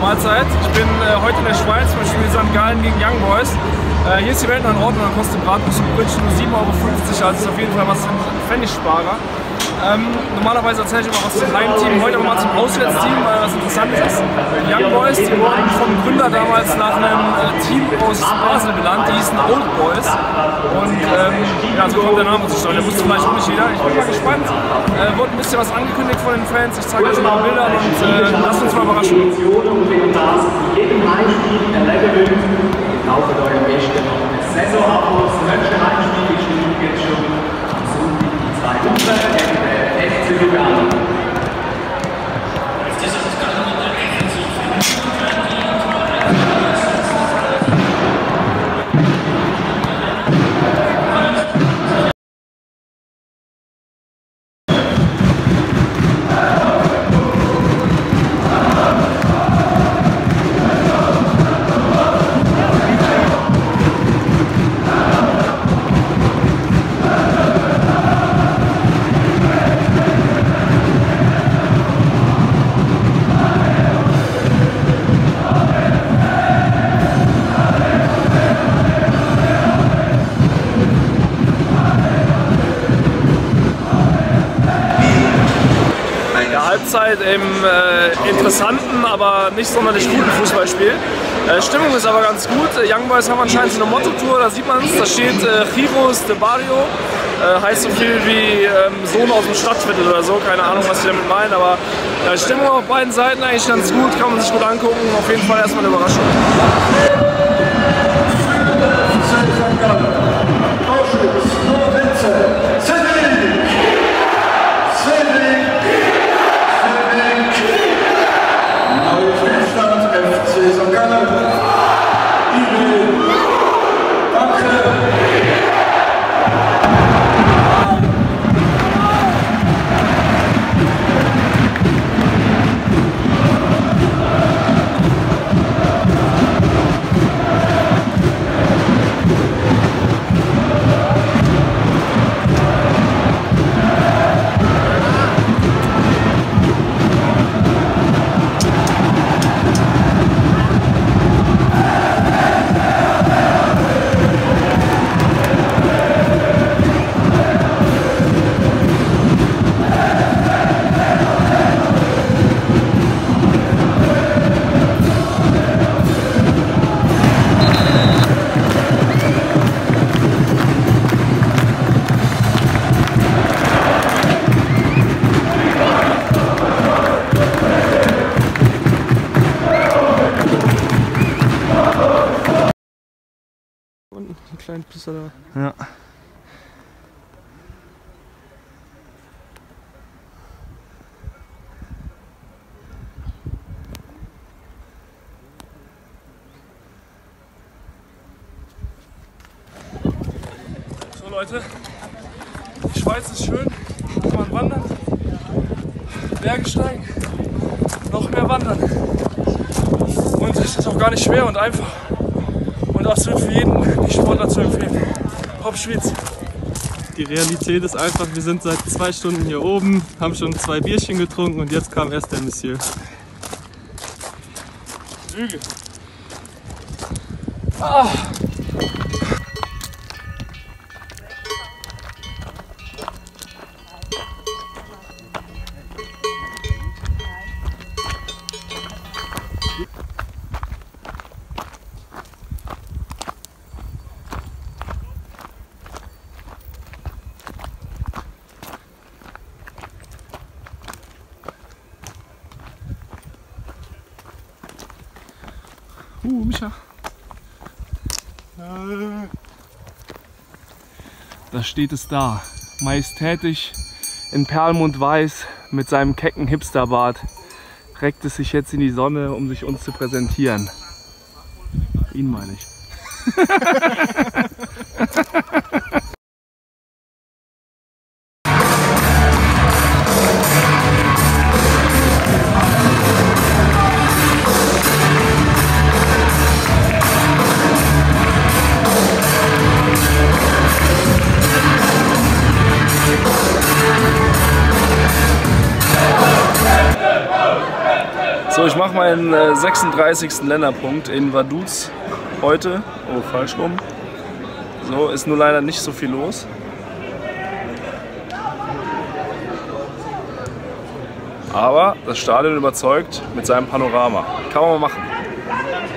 Mahlzeit. Ich bin heute in der Schweiz beim Spiel St. Gallen gegen Young Boys. Hier ist die Welt noch in Ordnung, dann kostet Bratwurst und Brötchen nur 7,50 €, also ist auf jeden Fall was für einen Pfennigsparer. Normalerweise erzähle ich immer was zum Heimteam, heute aber mal zum Auswärtsteam, weil was interessant ist. Die Young Boys, die wurden vom Gründer damals nach einem Team aus Basel benannt, die hießen Old Boys. Und ja, so kommt der Name zustande, der wusste vielleicht auch nicht jeder. Ich bin mal gespannt, wurde ein bisschen was angekündigt von den Fans, ich zeige euch ein paar Bilder und lasst uns mal überraschen. Laufen euren Besten noch einen Saisonabschluss. Das nächste Heimspiel ist jetzt schon am Sonntag in 2 Wochen gegen den FC Lugano. Halbzeit im interessanten, aber nicht sonderlich guten Fußballspiel. Stimmung ist aber ganz gut. Young Boys haben anscheinend so eine Motto-Tour, da sieht man es, da steht Giros de Barrio, heißt so viel wie Sohn aus dem Stadtviertel oder so, keine Ahnung, was die damit meinen, aber Stimmung auf beiden Seiten eigentlich ganz gut, kann man sich gut angucken, auf jeden Fall erstmal eine Überraschung. Einen kleinen Pisser da. Ja. So Leute, die Schweiz ist schön, kann man wandern, Berge steigen, noch mehr wandern. Und es ist auch gar nicht schwer und einfach. Und absolut für jeden, die Sportler zu empfehlen. Hopp Schwyz! Die Realität ist einfach, wir sind seit 2 Stunden hier oben, haben schon 2 Bierchen getrunken und jetzt kam erst der Monsieur. Lüge! Ah. Micha. Da steht es da, majestätisch in Perlmuttweiß mit seinem kecken Hipsterbart, reckt es sich jetzt in die Sonne, um sich uns zu präsentieren. Ihn meine ich. So, ich mache mal meinen 36. Länderpunkt in Vaduz heute. Oh, falsch rum. So, ist nur leider nicht so viel los. Aber das Stadion überzeugt mit seinem Panorama. Kann man mal machen.